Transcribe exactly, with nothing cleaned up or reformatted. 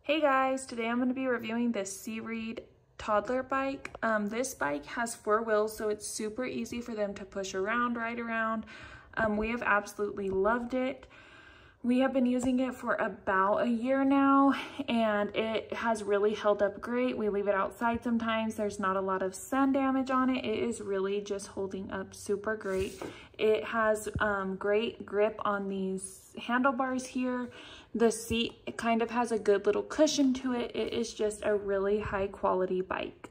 Hey guys, today I'm going to be reviewing this SEREED Toddler bike. Um, this bike has four wheels, so it's super easy for them to push around, ride around. Um, we have absolutely loved it. We have been using it for about a year now, and it has really held up great. We leave it outside sometimes. There's not a lot of sun damage on it. It is really just holding up super great. It has um, great grip on these handlebars here. The seat, it kind of has a good little cushion to it. It is just a really high quality bike.